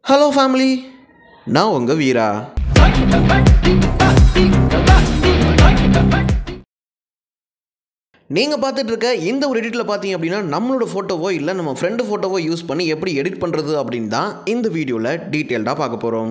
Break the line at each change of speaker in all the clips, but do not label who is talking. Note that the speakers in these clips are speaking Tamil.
Hello family, நான் உங்க வீரா. நீங்க பார்த்துட்டு இருக்க இந்த ஒரு எடிட்ல பாத்தீங்க அப்படினா நம்மளோட போட்டோவோ இல்ல நம்ம ஃப்ரெண்ட் போட்டோவோ யூஸ் பண்ணி எப்படி எடிட் பண்றது அப்படினு தான் இந்த வீடியோல டீடைலா பார்க்க போறோம்.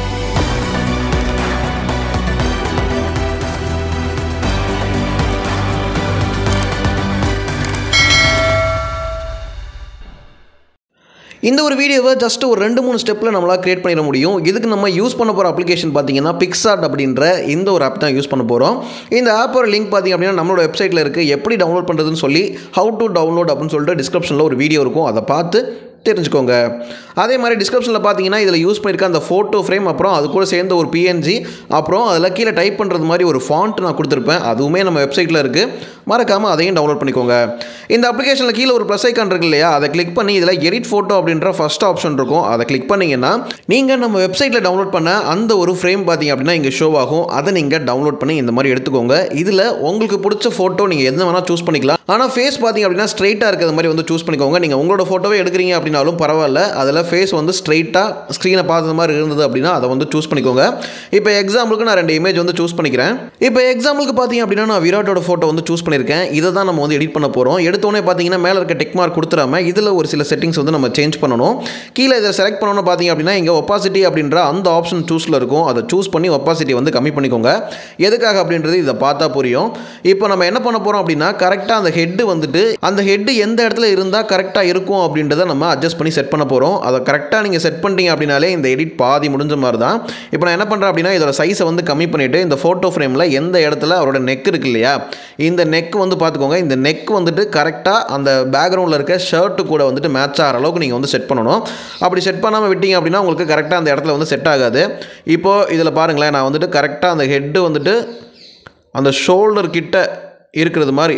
இந்த ஒரு வீடியோவை ஜஸ்ட் ஒரு 2-3 ஸ்டெப்ல நம்மளா கிரியேட் பண்ணிர முடியும். இதுக்கு நம்ம யூஸ் பண்ண போற அப்ளிகேஷன் பாத்தீங்கன்னா picsart அப்படிங்கற இந்த ஒரு ஆப் தான் யூஸ் பண்ண போறோம். இந்த ஆப்போட லிங்க் பாத்தீங்க அப்படினா நம்மளோட வெப்சைட்ல இருக்கு. எப்படி டவுன்லோட் பண்றதுன்னு சொல்லி how to download அப்படினு சொல்லிட்டு டிஸ்கிரிப்ஷன்ல ஒரு வீடியோ இருக்கும். அத பார்த்து தெரிஞ்சுக்கோங்க. அதே மாதிரி டிஸ்கிரிப்ஷன்ல பாத்தீங்கன்னா இதுல யூஸ் பண்ணிருக்க அந்த போட்டோ ஃப்ரேம் அப்புறம் அது கூட சேர்ந்த ஒரு PNG அப்புறம் அதல கீழ டைப் பண்றது மாதிரி ஒரு ஃபாண்ட் நான் கொடுத்திருப்பேன். அதுவுமே நம்ம வெப்சைட்ல இருக்கு. மறக்காம அதையும் டவுன்லோட் பண்ணிக்கோங்க. இந்த அப்ளிகேஷன்ல கீழ ஒரு ப்ளஸ் ஐகான் இருக்கு இல்லையா? அதை கிளிக் பண்ணி இதல எடிட் போட்டோ அப்படிங்கற ஃபர்ஸ்ட் ஆப்ஷன் இருக்கும். அதை கிளிக் பண்ணீங்கன்னா நீங்க நம்ம வெப்சைட்ல டவுன்லோட் பண்ண அந்த ஒரு ஃப்ரேம் பாத்தீங்க அப்படினா இங்க ஷோ ஆகும். அதை நீங்க டவுன்லோட் பண்ணி இந்த மாதிரி எடுத்துக்கோங்க. இதுல உங்களுக்கு பிடிச்ச போட்டோ நீங்க எந்த வேணா சூஸ் பண்ணிக்கலாம். ஆனா ஃபேஸ் பாத்தீங்க அப்படினா ஸ்ட்ரைட்டா இருக்கிற மாதிரி வந்து சூஸ் பண்ணிக்கோங்க. நீங்க உங்களோட போட்டோவே எடுக்கறீங்க அப்படினாலும் பரவாயில்லை. அதல ஃபேஸ் வந்து ஸ்ட்ரைட்டா ஸ்கிரீனை பார்த்த மாதிரி இருந்தது அப்படினா அதை வந்து சூஸ் பண்ணிக்கோங்க. இப்போ எக்ஸாம்பிளுக்கு நான் 2 இமேஜ் வந்து சூஸ் பண்ணிக்கிறேன். இப்போ எக்ஸாம்பிளுக்கு பாத்தீங்க அப்படினா நான் விராட்டோட போட்டோ வந்து சூஸ் பண்ணிருக்கேன். இத தான் நம்ம வந்து எடிட் பண்ண போறோம். எடுத்தோனே பாத்தீங்கன்னா மேல இருக்க டிக் மார்க் கொடுத்துறாம இதுல ஒரு சில செட்டிங்ஸ் வந்து நம்ம சேஞ்ச் பண்ணனும். கீழ இத செலக்ட் பண்ணனும் பாத்தீங்க அப்படினா இங்க opacity அப்படிங்கற அந்த ஆப்ஷன் சூஸ்ல இருக்கும். அதை சூஸ் பண்ணி opacity வந்து கம்மி பண்ணிக்கோங்க. எதுக்காக அப்படின்றது இத பார்த்தா புரியும். இப்போ நம்ம என்ன பண்ண போறோம் அப்படினா கரெக்ட்டா அந்த ஹெட் வந்துட்டு அந்த ஹெட் எந்த இடத்துல இருந்தா கரெக்ட்டா இருக்கும் அப்படின்றத நம்ம அட்ஜஸ்ட் பண்ணி செட் பண்ண போறோம். அதை கரெக்ட்டா நீங்க செட் பண்ணிட்டீங்க அப்படினாலே இந்த எடிட் பாதி முடிஞ்ச மாதிரி தான். இப்போ நான் என்ன பண்றேன் அப்படினா இதோட சைஸை வந்து கம்மி பண்ணிட்டு இந்த போட்டோ ஃப்ரேம்ல எந்த இடத்துல அவரோட நெக் இருக்கு இல்லையா? இந்த நெக் வந்து பாத்துக்கோங்க. இந்த நெக் வந்துட்டு கரெக்ட்டா அந்த பேக்ரவுண்ட்ல இருக்க ஷர்ட் கூட வந்துட்டு மேட்ச் ஆகிற அளவுக்கு நீங்க வந்து செட் பண்ணனும். அப்படி செட் பண்ணாம விட்டீங்க அப்படினா உங்களுக்கு கரெக்ட்டா அந்த இடத்துல வந்து செட் ஆகாது. இப்போ இதல பாருங்களேன் நான் வந்துட்டு கரெக்ட்டா அந்த ஹெட் வந்துட்டு அந்த ஷோல்டர் கிட்ட இருக்குது மாதிரி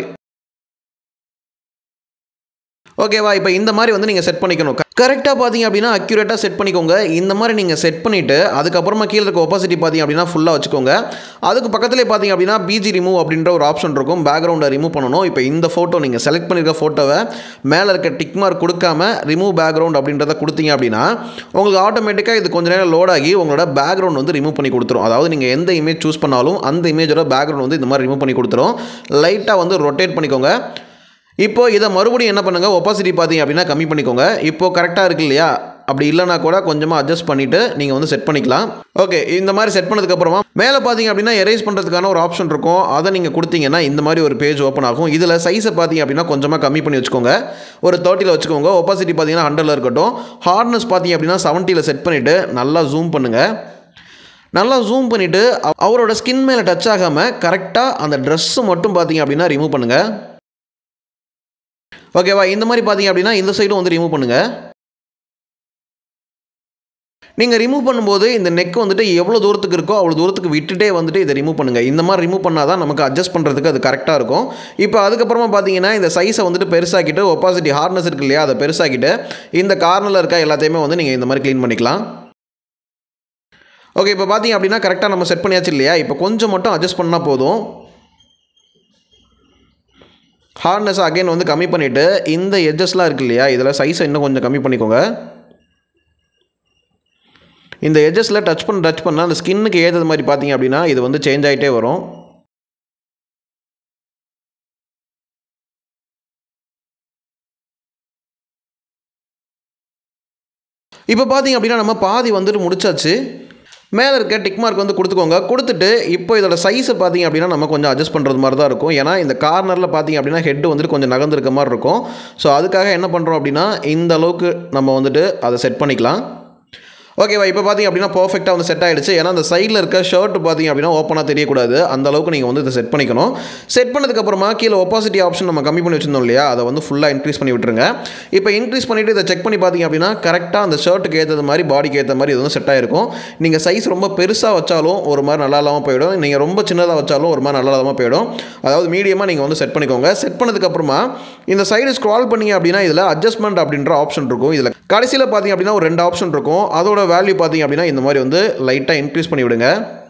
ஓகேவா? இப்போ இந்த மாதிரி வந்து நீங்க செட் பண்ணிக்கணும். கரெக்ட்டா பாத்தீங்க அப்படினா அக்யூரேட்டா செட் பண்ணிக்கோங்க. இந்த மாதிரி நீங்க செட் பண்ணிட்டு அதுக்கு அப்புறமா கீழ இருக்க opacity பாத்தீங்க அப்படினா ஃபுல்லா வச்சுக்கோங்க. அதுக்கு பக்கத்துலயே பாத்தீங்க அப்படினா BG remove அப்படிங்கற ஒரு ஆப்ஷன் இருக்கும். பேக்ரவுண்ட ரிமூவ் பண்ணனும். இப்போ இந்த போட்டோ நீங்க செலக்ட் பண்ணிருக்க போட்டோவை மேல இருக்க டிக் மார்க் கொடுக்காம ரிமூவ் பேக்ரவுண்ட் அப்படின்றத கொடுத்தீங்க அப்படினா உங்களுக்கு ஆட்டோமேட்டிக்கா இது கொஞ்ச நேரம் லோட் ஆகி உங்களோட பேக்ரவுண்ட் வந்து ரிமூவ் பண்ணி கொடுத்துரும். அதாவது நீங்க எந்த இமேஜ் சூஸ் பண்ணாலும் அந்த இமேஜோட பேக்ரவுண்ட் வந்து இந்த மாதிரி ரிமூவ் பண்ணி கொடுத்துரும். லைட்டா வந்து ரொட்டேட் பண்ணிக்கோங்க. இப்போ இத மறுபடியும் என்ன பண்ணுங்க opacity பாத்தீங்க அப்படினா கம்மி பண்ணிக்கோங்க. இப்போ கரெக்ட்டா இருக்கு இல்லையா? அப்படி இல்லனா கூட கொஞ்சமா அட்ஜஸ்ட் பண்ணிட்டு நீங்க வந்து செட் பண்ணிக்கலாம். ஓகே, இந்த மாதிரி செட் பண்ணதுக்கு அப்புறமா மேல பாத்தீங்க அப்படினா எரேஸ் பண்றதுக்கான ஒரு ஆப்ஷன் இருக்கும். அதை நீங்க கொடுத்தீங்கன்னா இந்த மாதிரி ஒரு பேஜ் ஓபன் ஆகும். இதுல சைஸை பாத்தீங்க அப்படினா கொஞ்சமா கம்மி பண்ணி வச்சுக்கோங்க. ஒரு 30ல வச்சுக்கோங்க. opacity பாத்தீங்கன்னா 100ல இருக்கட்டும். ஹார்ட்னஸ் பாத்தீங்க அப்படினா 70ல செட் பண்ணிட்டு நல்லா ஜூம் பண்ணுங்க. நல்லா ஜூம் பண்ணிட்டு அவரோட ஸ்கின் மேல டச் ஆகாம கரெக்ட்டா அந்த Dress மட்டும் பாத்தீங்க அப்படினா ரிமூவ் பண்ணுங்க. ஓகேவா? இந்த மாதிரி பாத்தீங்க அப்படினா இந்த சைடும் வந்து ரிமூவ் பண்ணுங்க. நீங்க ரிமூவ் பண்ணும்போது இந்த நெக் வந்துட்டு எவ்வளவு தூரத்துக்கு இருக்கோ அவ்வளவு தூரத்துக்கு விட்டுட்டே வந்துட்டு இத ரிமூவ் பண்ணுங்க. இந்த மாதிரி ரிமூவ் பண்ணாதான் நமக்கு அட்ஜஸ்ட் பண்றதுக்கு அது கரெக்ட்டா இருக்கும். இப்போ அதுக்கு அப்புறமா பாத்தீங்கன்னா இந்த சைஸை வந்துட்டு பெருசாக்கிட்டு opacity ஹார்ட்னஸ் இருக்கு இல்லையா? அதை பெருசாக்கிட்டு இந்த கார்னர்ல இருக்க எல்லாத்தையுமே வந்து நீங்க இந்த மாதிரி க்ளீன் பண்ணிக்கலாம். ஓகே, இப்போ பாத்தீங்க அப்படினா கரெக்ட்டா நம்ம செட் பண்ணியாச்சு இல்லையா? இப்போ கொஞ்சம் மட்டும் அட்ஜஸ்ட் பண்ணா போதும். ஹார்ட்னஸ் அகைன் வந்து கம்மி பண்ணிட்டு இந்த எட்ஜஸ்லாம் இருக்கு இல்லையா? இதல சைஸை இன்னும் கொஞ்சம் கம்மி பண்ணிக்கோங்க. இந்த எட்ஜஸ்ல டச் பண்ணா அந்த ஸ்கின்னுக்கு ஏத்த மாதிரி பாத்தீங்க அப்படினா இது வந்து சேஞ்ச் ஆயிட்டே வரும். இப்போ பாத்தீங்க அப்படினா நம்ம பாதி வந்துட்டு முடிச்சாச்சு. மேல இருக்க டிக் மார்க் வந்து கொடுத்துக்கோங்க. கொடுத்துட்டு இப்போ இதோட சைஸை பாத்தீங்க அப்படினா நம்ம கொஞ்சம் அட்ஜஸ்ட் பண்றது மாதிரி தான் இருக்கும். ஏன்னா இந்த கார்னர்ல பாத்தீங்க அப்படினா ஹெட் வந்துட்டு கொஞ்சம் நகர்ந்து இருக்க மாதிரி இருக்கும். சோ அதுக்காக என்ன பண்றோம் அப்படினா இந்த அளவுக்கு நம்ம வந்துட்டு அதை செட் பண்ணிக்கலாம். ஓகேவா? இப்போ பாத்தீங்க அப்படினா பெர்ஃபெக்ட்டா வந்து செட் ஆயிடுச்சு. ஏன்னா அந்த சைடுல இருக்க ஷர்ட் பாத்தீங்க அப்படினா ஓபனா தெரிய கூடாது. அந்த அளவுக்கு நீங்க வந்து இத செட் பண்ணிக்கணும். செட் பண்ணதுக்கு அப்புறமா கீழ opacity ஆப்ஷன் நம்ம கம்மி பண்ணி வச்சிருந்தோம் இல்லையா? அதை வந்து ஃபுல்லா இன்கிரீஸ் பண்ணி விட்டுருங்க. இப்போ இன்கிரீஸ் பண்ணிட்டு இத செக் பண்ணி பாத்தீங்க அப்படினா கரெக்ட்டா அந்த ஷர்ட்டுக்கு ஏத்த மாதிரி பாடிக்கு ஏத்த மாதிரி இது வந்து செட் ஆயிருக்கும். நீங்க சைஸ் ரொம்ப பெருசா வச்சாலும் ஒரு மாதிரி நல்லா இல்லாம போய்டும். நீங்க ரொம்ப சின்னதா வச்சாலும் ஒரு மாதிரி நல்லா இல்லாம போய்டும். அதாவது மீடியமா நீங்க வந்து செட் பண்ணிக்கோங்க. செட் பண்ணதுக்கு அப்புறமா இந்த சைடு ஸ்க்ரால் பண்ணீங்க அப்படினா இதல அட்ஜஸ்ட்மென்ட் அப்படிங்கற ஆப்ஷன் இருக்கும். இதல கடைசில பாத்தீங்க அப்படினா ஒரு 2 ஆப்ஷன் இருக்கும். அதோட வேல்யூ பாத்தீங்க அப்படினா இந்த மாதிரி வந்து லைட்டா இன்கிரீஸ் பண்ணி விடுங்க.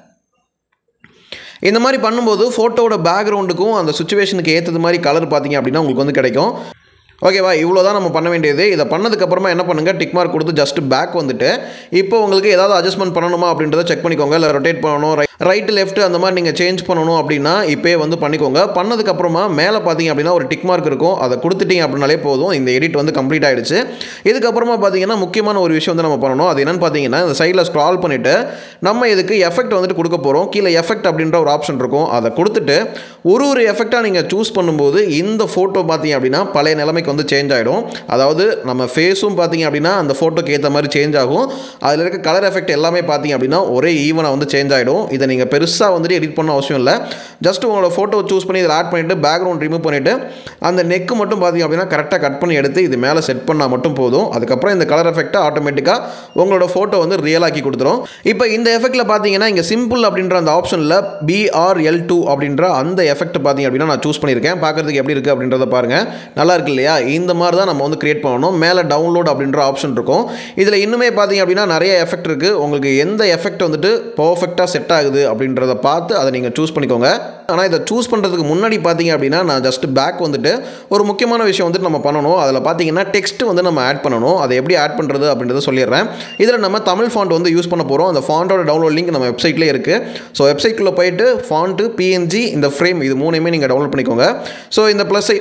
இந்த மாதிரி பண்ணும்போது போட்டோவோட பேக்ரவுண்டுக்கும் அந்த சிச்சுவேஷனுக்கு ஏத்தது மாதிரி கலர் பாத்தீங்க அப்படினா உங்களுக்கு வந்து கிடைக்கும். ஓகேவா, இவ்வளோ தான் நம்ம பண்ண வேண்டியது. இதை பண்ணதுக்கப்புறமா என்ன பண்ணுங்கள், டிக் மார்க் கொடுத்து ஜஸ்ட் பேக் வந்துட்டு இப்போ உங்களுக்கு ஏதாவது அட்ஜஸ்ட்மெண்ட் பண்ணணுமா அப்படின்றத செக் பண்ணிக்கோங்க. இல்லை ரொட்டேட் பண்ணணும், ரைட்டு லெஃப்ட் அந்த மாதிரி நீங்கள் சேஞ்ச் பண்ணணும் அப்படின்னா இப்போயே வந்து பண்ணிக்கோங்க. பண்ணதுக்கப்புறமா மேலே பார்த்தீங்க அப்படின்னா ஒரு டிக் மார்க் இருக்கும், அதை கொடுத்துட்டீங்க அப்படின்னாலே போதும். இந்த எடிட் வந்து கம்ப்ளீட் ஆகிடுச்சு. இதுக்கப்புறமா பார்த்தீங்கன்னா முக்கியமான ஒரு விஷயம் வந்து நம்ம பண்ணணும். அது என்னென்னு பார்த்தீங்கன்னா இந்த சைடில் ஸ்க்ரால் பண்ணிவிட்டு நம்ம இதுக்கு எஃபெக்ட் வந்துட்டு கொடுக்க போகிறோம். கீழே எஃபெக்ட் அப்படின்ற ஒரு ஆப்ஷன் இருக்கும், அதை கொடுத்துட்டு ஒரு எஃபெக்டாக நீங்கள் சூஸ் பண்ணும்போது இந்த ஃபோட்டோ பார்த்தீங்க அப்படின்னா பழைய நிலைமைக்கு வந்து சேஞ்ச் ஆகிடும். அதாவது நம்ம ஃபேஸும் பார்த்தீங்க அப்படின்னா அந்த ஃபோட்டோக்கு ஏற்ற மாதிரி சேஞ்ச் ஆகும். அதில் இருக்க கலர் எஃபெக்ட் எல்லாமே பார்த்தீங்க அப்படின்னா ஒரே ஈவனாக வந்து சேஞ்ச் ஆகிடும். இதை நீங்கள் பெருசாக வந்துட்டு எடிட் பண்ண அவசியம் இல்லை. ஜஸ்ட் உங்களோட ஃபோட்டோ சூஸ் பண்ணி இதில் ஆட் பண்ணிவிட்டு பேக்ரவுண்ட் ரிமூவ் பண்ணிவிட்டு அந்த நெக்கு மட்டும் பார்த்தீங்க அப்படின்னா கரெக்டாக கட் பண்ணி எடுத்து இது மேலே செட் பண்ணால் மட்டும் போதும். அதுக்கப்புறம் இந்த கலர் எஃபெக்ட்டை ஆட்டோமேட்டிக்காக உங்களோட ஃபோட்டோ வந்து ரியலாக்கி கொடுத்துரும். இப்போ இந்த எஃபெக்ட்டில் பார்த்தீங்கன்னா இங்கே சிம்பிள் அப்படின்ற அந்த ஆப்ஷனில் BRL2 அப்படின்ற அந்த எஃபெக்ட் பார்த்தீங்க அப்படின்னா நான் சூஸ் பண்ணியிருக்கேன். பார்க்குறதுக்கு எப்படி இருக்குது அப்படின்றத பாருங்கள். நல்லா இருக்கு இல்லையா? இந்த மாதிரி தான் நம்ம வந்து கிரியேட் பண்ணணும். மேலே டவுன்லோட் அப்படின்ற ஆப்ஷன் இருக்கும். இதில் இன்னுமே பார்த்தீங்க அப்படின்னா நிறைய எஃபெக்ட் இருக்குது. உங்களுக்கு எந்த எஃபெக்ட் வந்துட்டு பர்ஃபெக்டாக செட் ஆகுது அப்படின்றத பார்த்து அதை நீங்கள் சூஸ் பண்ணிக்கோங்க. ஆனால் இதை சூஸ் பண்ணுறதுக்கு முன்னாடி பார்த்தீங்க அப்படின்னா நான் ஜஸ்ட் பேக் வந்துட்டு ஒரு முக்கியமான விஷயம் வந்துட்டு நம்ம பண்ணணும். அதில் பார்த்தீங்கன்னா டெக்ஸ்ட் வந்து நம்ம ஆட் பண்ணணும். அதை எப்படி ஆட் பண்ணுறது அப்படின்றத சொல்லிடுறேன். இதில் நம்ம தமிழ் ஃபாண்ட் வந்து யூஸ் பண்ண போகிறோம். அந்த ஃபாண்டோட டவுன்லோட் லிங்க் நம்ம வெப்சைட்லேயே இருக்குது. ஸோ வெப்சைட்குள்ளே போயிட்டு ஃபாண்ட்டு, PNG, இந்த ஃப்ரேம் இது மூணுமே நீங்கள் டவுன்லோட் பண்ணிக்கோங்க. ஸோ இந்த ப்ளஸ்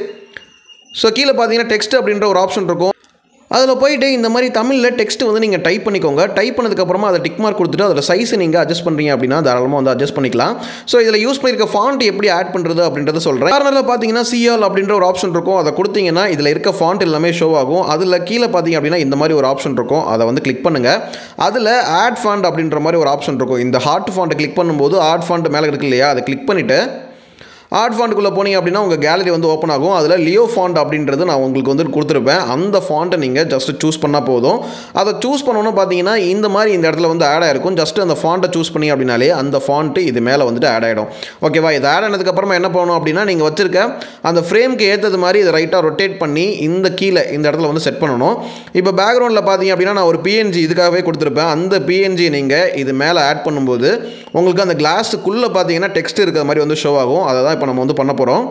கீழே பார்த்தீங்கன்னா டெக்ஸ்ட் அப்படின்ற ஒரு ஆப்ஷன் இருக்கும். அதில் போயிட்டு இந்த மாதிரி தமிழில் டெக்ஸ்ட் வந்து நீங்கள் டைப் பண்ணிக்கோங்க. டைப் பண்ணதுக்கப்புறமா அதை டிக் மார்க் கொடுத்துட்டு அதில் சைஸை நீங்கள் அட்ஜஸ்ட் பண்ணுறீங்க அப்படின்னா தாராளமாக வந்து அட்ஜஸ்ட் பண்ணிக்கலாம். ஸோ இதில் யூஸ் பண்ணியிருக்க ஃபாண்ட் எப்படி ஆட் பண்ணுறது அப்படின்றத சொல்கிறேன். கார்னரில் பார்த்தீங்கன்னா CL அப்படின்ற ஒரு ஆப்ஷன் இருக்கும். அதை கொடுத்தீங்கன்னா இதில் இருக்க ஃபாண்ட் எல்லாமே ஷோ ஆகும். அதில் கீழே பார்த்தீங்க அப்படின்னா இந்த மாதிரி ஒரு ஆப்ஷன் இருக்கும், அதை வந்து கிளிக் பண்ணுங்கள். அதில் ஆட் ஃபாண்ட் அப்படின்ற மாதிரி ஒரு ஆப்ஷன் இருக்கும். இந்த ஹார்ட் ஃபாண்ட்டை கிளிக் பண்ணும்போது ஆட் ஃபாண்ட் மேலே இருக்கு இல்லையா, அதை கிளிக் பண்ணிவிட்டு ஆட் ஃபாண்ட்டுக்குள்ளே போனீங்க அப்படின்னா உங்கள் கேலரி வந்து ஓப்பன் ஆகும். அதில் லியோ ஃபாண்ட் அப்படின்றது நான் உங்களுக்கு வந்து கொடுத்துருப்பேன். அந்த ஃபாண்ட்டை நீங்கள் ஜஸ்ட் சூஸ் பண்ணால் போதும். அதை சூஸ் பண்ணணும்னு பார்த்தீங்கன்னா இந்த மாதிரி இந்த இடத்துல வந்து ஆட் ஆகிருக்கும். ஜஸ்ட் அந்த ஃபாண்ட்டை சூஸ் பண்ணி அப்படின்னாலே அந்த ஃபாண்ட்டு இது மேலே வந்துட்டு ஆட் ஆகிடும். ஓகேவா, இது ஆட் ஆனதுக்கப்புறமா என்ன பண்ணணும் அப்படின்னா நீங்கள் வச்சிருக்க அந்த ஃப்ரேம்க்கு ஏற்றது மாதிரி இதை ரைட்டாக ரொட்டேட் பண்ணி இந்த கீழே இந்த இடத்துல வந்து செட் பண்ணணும். இப்போ பேக்ரவுண்டில் பார்த்தீங்க அப்படின்னா நான் ஒரு PNG இதுக்காகவே கொடுத்துருப்பேன். அந்த PNG நீங்கள் இது மேலே ஆட் பண்ணும்போது உங்களுக்கு அந்த கிளாஸுக்குள்ளே பார்த்தீங்கன்னா டெக்ஸ்ட் இருக்கிற மாதிரி வந்து ஷோ ஆகும். அதை தான் இப்போ நம்ம வந்து பண்ண போகிறோம்.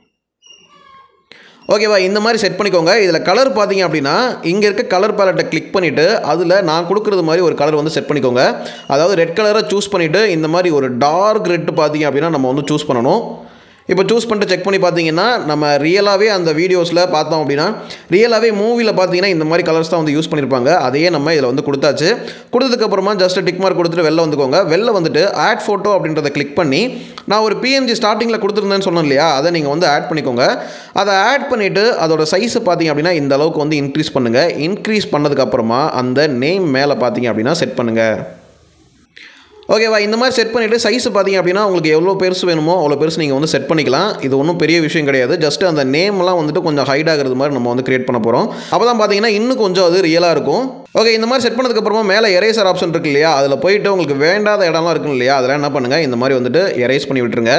ஓகேவா, இந்த மாதிரி செட் பண்ணிக்கோங்க. இதில் கலர் பார்த்தீங்க அப்படின்னா இங்கே இருக்க கலர் பேலட்டை கிளிக் பண்ணிவிட்டு அதில் நான் கொடுக்குறது மாதிரி ஒரு கலர் வந்து செட் பண்ணிக்கோங்க. அதாவது ரெட் கலரை சூஸ் பண்ணிவிட்டு இந்த மாதிரி ஒரு டார்க் ரெட் பார்த்தீங்க அப்படின்னா நம்ம வந்து சூஸ் பண்ணணும். இப்போ சூஸ் பண்ணிட்டு செக் பண்ணி பார்த்தீங்கன்னா நம்ம ரியலாகவே அந்த வீடியோஸில் பார்த்தோம் அப்படின்னா ரியலாகவே மூவியில் பார்த்தீங்கன்னா இந்த மாதிரி கலர்ஸ் தான் வந்து யூஸ் பண்ணியிருப்பாங்க. அதையே நம்ம இதில் வந்து கொடுத்தாச்சு. கொடுத்ததுக்கப்புறமா ஜஸ்ட் டிக் மார்க் கொடுத்துட்டு வெளில வந்துக்கோங்க. வெளில வந்துட்டு ஆட் ஃபோட்டோ அப்படின்றத கிளிக் பண்ணி நான் ஒரு PNG ஸ்டார்டிங்கில் கொடுத்துருந்தேன்னு சொன்னேன் இல்லையா, அதை நீங்கள் வந்து ஆட் பண்ணிக்கோங்க. அதை ஆட் பண்ணிவிட்டு அதோட சைஸை பார்த்தீங்க அப்படின்னா இந்த அளவுக்கு வந்து இன்க்ரீஸ் பண்ணுங்கள். இன்க்ரீஸ் பண்ணதுக்கப்புறமா அந்த நேம் மேலே பார்த்தீங்க அப்படின்னா செட் பண்ணுங்கள். ஓகேவா, இந்த மாதிரி செட் பண்ணிவிட்டு சைஸ் பார்த்தீங்க அப்படின்னா உங்களுக்கு எவ்வளோ பெருசு வேணுமோ அவ்வளோ பெருசு நீங்கள் வந்து செட் பண்ணிக்கலாம். இது ஒன்றும் பெரிய விஷயம் கிடையாது. ஜஸ்ட் அந்த நேம்லாம் வந்துட்டு கொஞ்சம் ஹைட் ஆகிறது மாதிரி நம்ம வந்து கிரியேட் பண்ண போகிறோம். அப்போ தான் பார்த்தீங்கன்னா இன்னும் கொஞ்சம் அது ரியலாக இருக்கும். ஓகே, இந்த மாதிரி செட் பண்ணதுக்கப்புறமா மேலே எரேசர் ஆப்ஷன் இருக்குது இல்லையா, அதில் போயிட்டு உங்களுக்கு வேண்டாத இடம்லாம் இருக்கும் இல்லையா, அதெல்லாம் என்ன பண்ணுங்கள், இந்த மாதிரி வந்துட்டு எரேஸ் பண்ணி விட்டுருங்க.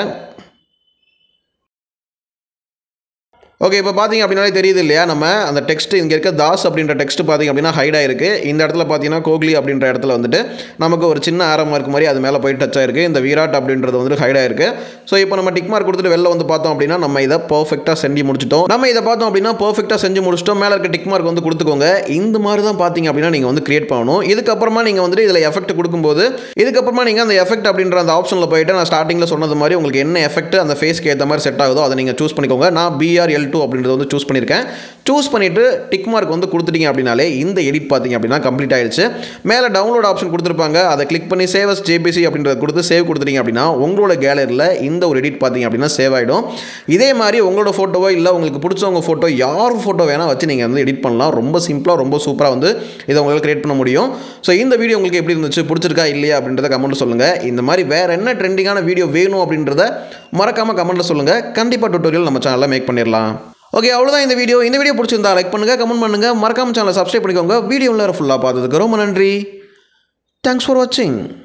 ஓகே, இப்போ பார்த்தீங்க அப்படின்னாலே தெரியுது இல்லையா, நம்ம அந்த டெக்ஸ்ட் இங்கே இருக்க தாஸ் அப்படின்ற டெக்ஸ்ட் பார்த்தீங்க அப்படின்னா ஹைட் ஆயிருக்கு. இந்த இடத்துல பார்த்தீங்கன்னா கோக்லி அப்படின்ற இடத்துல வந்துட்டு நமக்கு ஒரு சின்ன ஆரம் மார்க் மாதிரி அது மேலே போயிட்டு டச் ஆயிருக்கு. இந்த விராட் அப்படின்றது வந்துட்டு ஹைட் ஆயிருக்கு. ஸோ இப்போ நம்ம டிக் மார்க் கொடுத்துட்டு வெளில வந்து பார்த்தோம் அப்படின்னா நம்ம இதை பர்ஃபெக்டாக செஞ்சு முடிச்சிட்டோம். நம்ம இதை பார்த்தோம் அப்படின்னா பர்ஃபெக்டாக செஞ்சு முடிச்சிட்டோம். மேலே இருக்க டிக் மார்க் வந்து கொடுத்துக்கோங்க. இந்த மாதிரி தான் பார்த்தீங்க அப்படின்னா நீங்கள் வந்து கிரியேட் பண்ணணும். இதுக்கப்புறமா நீங்கள் வந்துட்டு இதில் எஃபெக்ட் கொடுக்கும்போது இதுக்கப்புறமா நீங்கள் அந்த எஃபெக்ட் அப்படின்ற அந்த ஆப்ஷனில் போயிட்டு நான் ஸ்டார்டிங்கில் சொன்னது மாதிரி உங்களுக்கு என்ன எஃபெக்ட் அந்த ஃபேஸ்க்கு ஏற்ற மாதிரி செட் ஆகுதோ அதை நீங்கள் சூஸ் பண்ணிக்கோங்க. நான் BRL2 அப்படின்றது வந்து சூஸ் பண்ணியிருக்கேன். சூஸ் பண்ணிவிட்டு டிக் மார்க் வந்து கொடுத்துட்டீங்க அப்படின்னாலே இந்த எடிட் பார்த்தீங்க அப்படின்னா கம்ப்ளீட் ஆயிடுச்சு. மேலே டவுன்லோட் ஆப்ஷன் கொடுத்துருப்பாங்க. அதை கிளிக் பண்ணி சேவ் அஸ் JPG அப்படின்றத கொடுத்து சேவ் கொடுத்துட்டீங்க அப்படின்னா உங்களோட கேலரியில் இந்த ஒரு எடிட் பார்த்தீங்க அப்படின்னா சேவ் ஆகிடும். இதே மாதிரி உங்களோட ஃபோட்டோவோ இல்லை உங்களுக்கு பிடிச்சவங்க ஃபோட்டோ யார் ஃபோட்டோ வேணால் வச்சு நீங்கள் வந்து எடிட் பண்ணலாம். ரொம்ப சிம்பிளாக ரொம்ப சூப்பராக வந்து இதை உங்களால் கிரியேட் பண்ண முடியும். ஸோ இந்த வீடியோ உங்களுக்கு எப்படி இருந்துச்சு, பிடிச்சிருக்கா இல்லையா அப்படின்றத கமெண்ட்டில் சொல்லுங்கள். இந்த மாதிரி வேறு என்ன ட்ரெண்டிங்கான வீடியோ வேணும் அப்படின்றத மறக்காமல் கமெண்ட்டில் சொல்லுங்கள். கண்டிப்பாக டுட்டோரியல் நம்ம சேனலில் மேக் பண்ணிடலாம். ஓகே, அவ்வளோதான் இந்த வீடியோ பிடிச்சிருந்தா லைக் பண்ணுங்கள், கமெண்ட் பண்ணுங்கள், மறக்காம சேனலை சப்ஸ்கிரைப் பண்ணிக்கோங்க. வீடியோவில் ஃபுல்லாக பார்த்ததுக்கு ரொம்ப நன்றி. தேங்க்ஸ் ஃபார் வாட்சிங்.